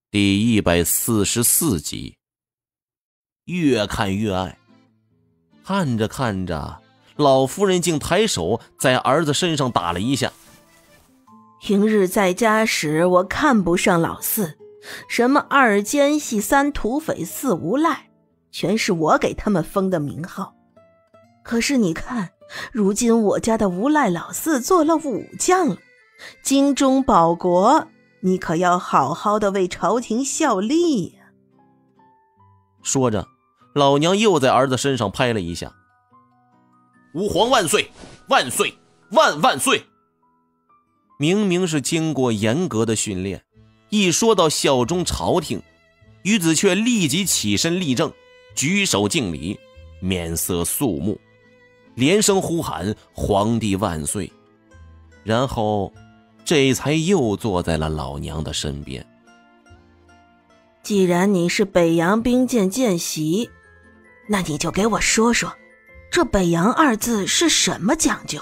第144集。越看越爱，看着看着，老夫人竟抬手在儿子身上打了一下。 平日在家时，我看不上老四，什么二奸细、三土匪、四无赖，全是我给他们封的名号。可是你看，如今我家的无赖老四做了武将了，精忠报国，你可要好好的为朝廷效力呀。 说着，老娘又在儿子身上拍了一下。吾皇万岁，万岁，万万岁！明明是经过严格的训练，一说到效忠朝廷，于子却立即起身立正，举手敬礼，面色肃穆，连声呼喊皇帝万岁，然后这才又坐在了老娘的身边。 既然你是北洋兵舰见习，那你就给我说说，这北洋二字是什么讲究？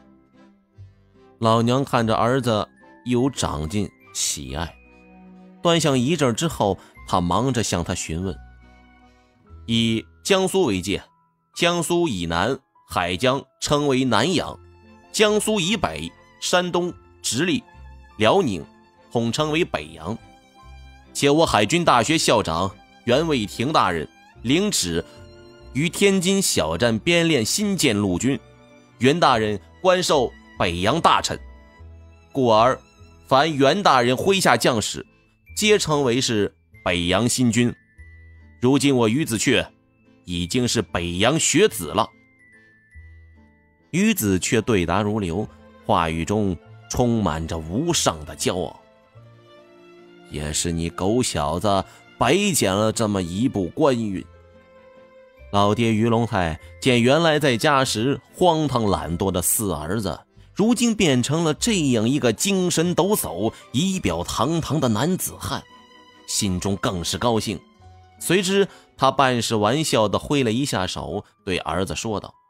老娘看着儿子有长进喜爱，端详一阵之后，他忙着向他询问。以江苏为界，江苏以南海疆称为南洋，江苏以北山东、直隶、辽宁统称为北洋。且我海军大学校长袁卫廷大人领旨于天津小站编练新建陆军，袁大人官授北洋大臣，故而凡袁大人麾下将士皆称为是北洋新军。如今我于子阙已经是北洋学子了。于子阙对答如流，话语中充满着无上的骄傲。也是你狗小子白捡了这么一部官运。老爹于龙泰见原来在家时荒唐懒惰的四儿子，如今变成了这样一个精神抖擞、仪表堂堂的男子汉，心中更是高兴。随之他半是玩笑地挥了一下手，对儿子说道：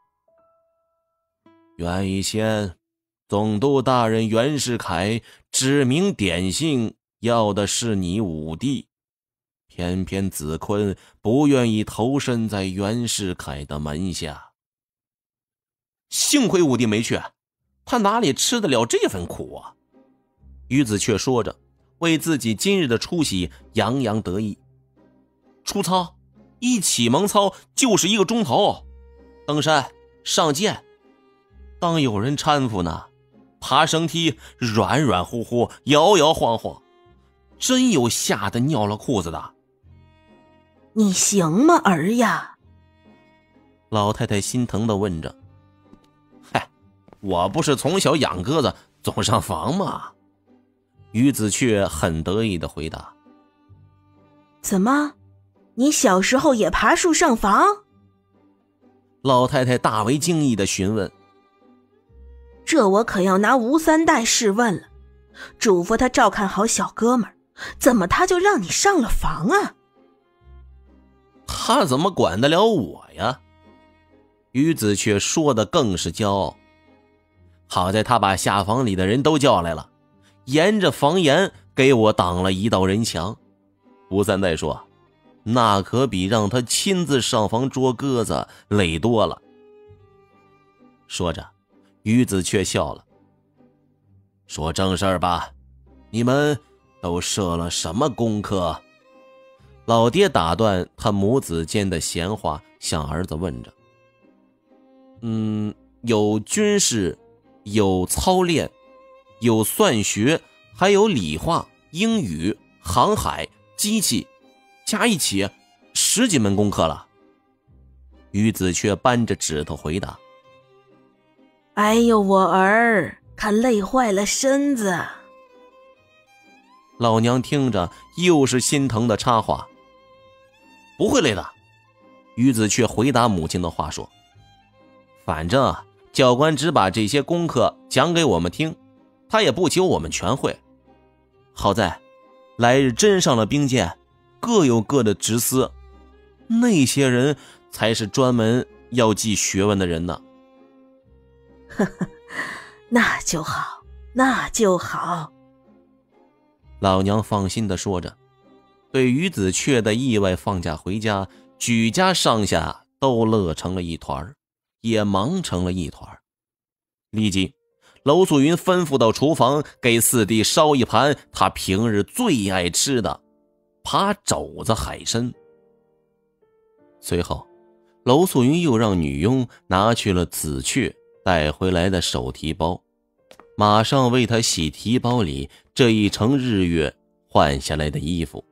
袁一先，总督大人袁世凯指名点姓要的是你武帝，偏偏子坤不愿意投身在袁世凯的门下。幸亏武帝没去，他哪里吃得了这份苦啊？于子阙说着，为自己今日的出息洋洋得意。出操，一启蒙操就是1个钟头，登山上箭，当有人搀扶呢，爬绳梯软软乎乎，摇摇晃晃，真有吓得尿了裤子的。 你行吗，儿呀？ 老太太心疼地问着。嗨，我不是从小养鸽子总上房吗？于子阙很得意地回答。 怎么，你小时候也爬树上房？ 老太太大为惊异地询问。 这我可要拿吴三代试问了，嘱咐他照看好小哥们，怎么他就让你上了房啊？ 他怎么管得了我呀？于子阙说的更是骄傲。好在他把下房里的人都叫来了，沿着房檐给我挡了一道人墙。吴三代说，那可比让他亲自上房捉鸽子累多了。说着，于子阙笑了。说正事儿吧，你们都设了什么功课？老爹打断他母子间的闲话，向儿子问着。有军事，有操练，有算学，还有理化、英语、航海、机器，加一起10几门功课了。于子阙扳着指头回答。 哎呦，我儿，看累坏了身子。 老娘听着又是心疼的插话。不会累的，于子阙回答母亲的话说，反正教官只把这些功课讲给我们听，他也不求我们全会。好在来日真上了兵舰，各有各的职司，那些人才是专门要记学问的人呢。 呵呵，那就好，那就好。 老娘放心地说着。 对于子雀的意外放假回家，举家上下都乐成了一团，也忙成了一团。立即娄素云吩咐到厨房，给四弟烧一盘他平日最爱吃的扒肘子海参。随后娄素云又让女佣拿去了子雀带回来的手提包，马上为他洗提包里这一程日月换下来的衣服。